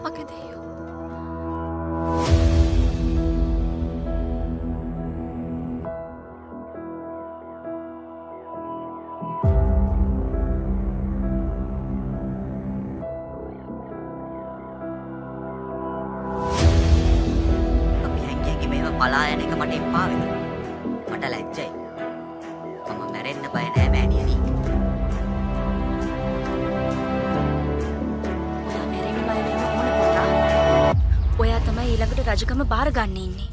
මගේ දෙයියෝ. අපි හැංගියගේ මේව පලා යන එක මට එපා වෙනවා. මට ලැජ්ජයි. මම මැරෙන්න බය නෑ මෑණියනි. ඔයා මැරෙන්න බය වෙන්න ඕන පුතා. ඔයා තමයි ඊළඟට රජකම බාර ගන්න ඉන්නේ.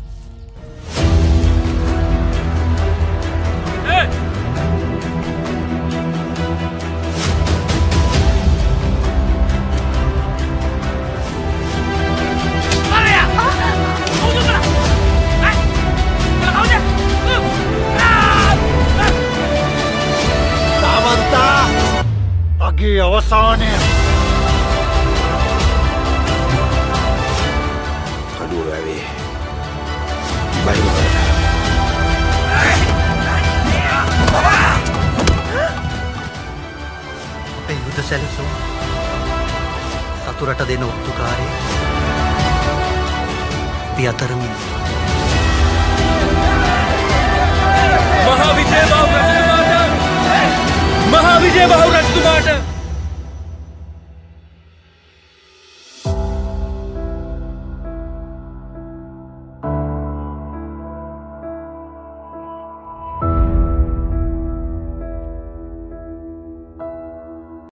අගේ අවසානය කඩුව වැවේ බයිමකට අපේ යුද සැලසුම් සතුරට දෙන ඔත්තුකාරය අපි අතරමින් මහා විජය බහු රජතුමාට